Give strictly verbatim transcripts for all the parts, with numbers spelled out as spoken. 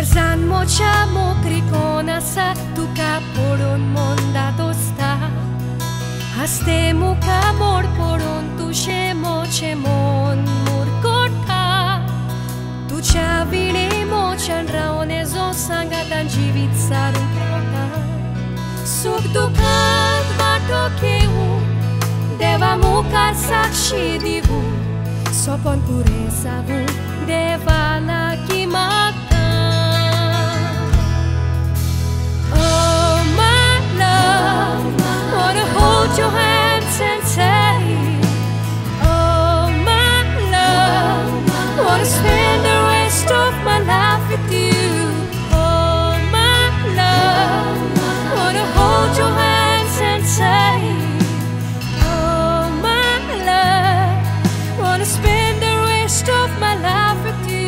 Tarzan mo cha mo krikona sa tuka poron monda dosta Haste mu kamor poron tu shemo chemon murkota Tu cha vine mo chan raone zo sangatan jivit sarun krota Suk dukat vato keu Deva mu kar sakshi divu Sopon pureza vu deva la kimata Hold your hands and say, oh my love, wanna spend the rest of my life with you. Oh my love, wanna hold your hands and say, oh my love, wanna spend the rest of my life with you.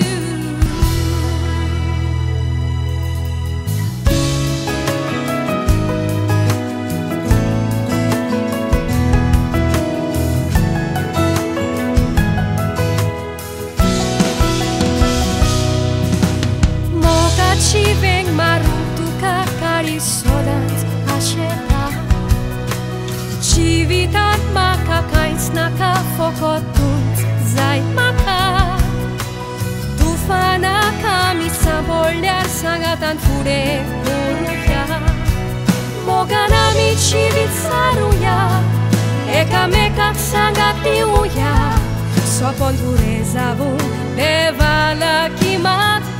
Chiveng marutu kakari sodant asheta Chivitat makakains nakafokotunt zait maka Tufana kami saboljar sangatan fure uruja Moganami chivit saruja Eka mekak sangati uja Sopon pureza vu devala kimata